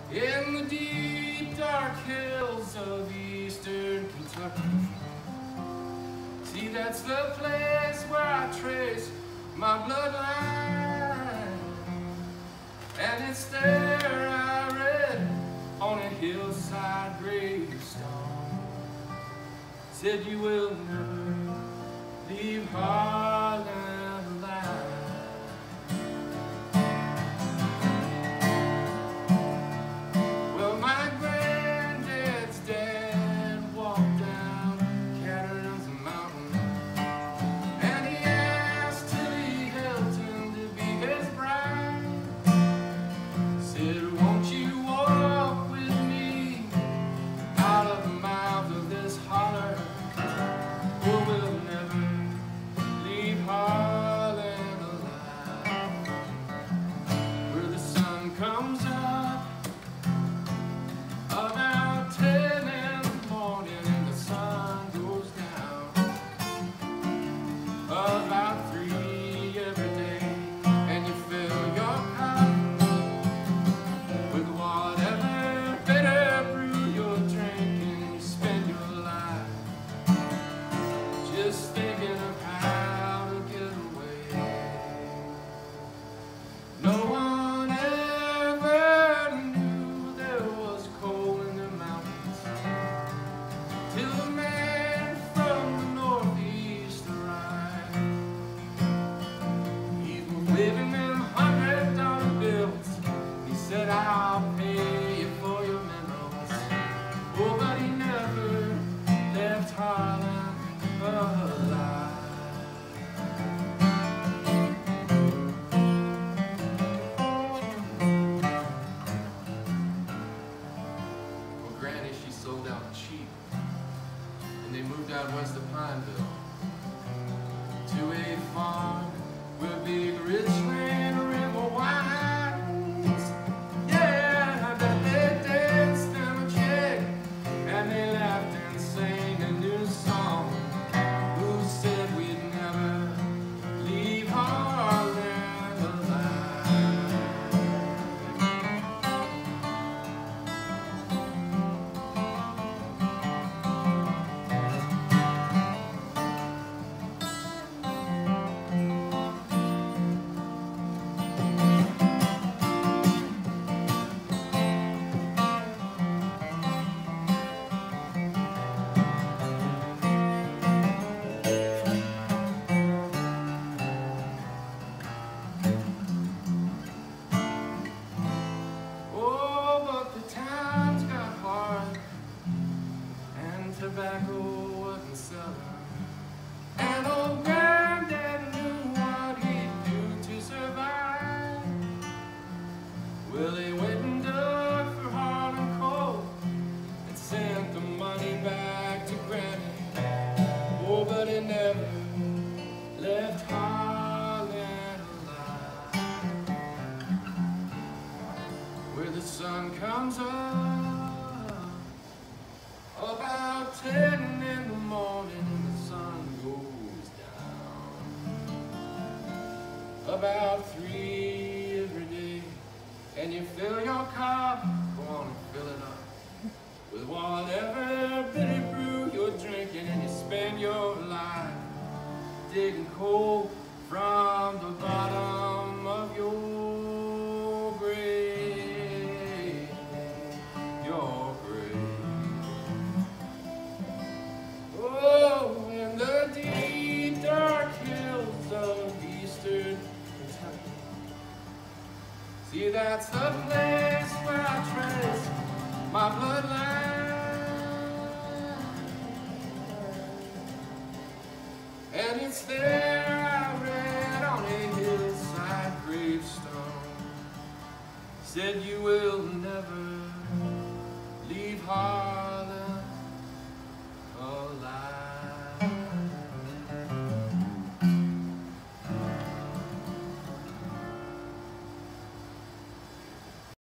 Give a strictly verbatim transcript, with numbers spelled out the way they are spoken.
in the deep dark hills of eastern Kentucky. See, that's the place where I trace my bloodline, and it's there I read on a hillside gravestone, said you will never leave Harlan alive. Well, my granddad's dad walked down Catarines Mountain, and he asked Tilly Hilton to be his bride. Said, won't you walk with me out of the mouth of this holler, or we'll never leave Harlan alive. Where the sun comes up about ten in the morning and the sun goes down about three every day, and you fill your cup with whatever bitter brew you're drinking, and you spend your life just thinking of how to get away. No one ever knew there was coal in the mountains till the man from the northeast arrived. He was waving them hundred dollar bills. He said, I'll pay you for your minerals. Oh, but he never left Harlan alive. Well, Granny, she sold out cheap, and they moved out west of Pineville to a farm where big rich land river winds. Yeah, I bet they danced in a jig, and they laughed and sang a new song. Who said we'd never leave Harlan alive? Oh, but the times got hard, and tobacco wasn't selling, and old Granddad knew what he'd do to survive. Well, he went and dug for Harlan coal and sent the money back to Granny. Oh, but he never left Harlan alive. Where the sun comes up about ten in the morning and the sun goes down about three every day, and you fill your cup, go on and fill it up with whatever bitter brew you're drinking, and you spend your life digging coal from the bottom of your grave, your grave. Oh, in the deep dark hills of eastern Kentucky. See, that's the place where I trace my bloodline, and it's there I read on a hillside gravestone, said you will never leave Harlan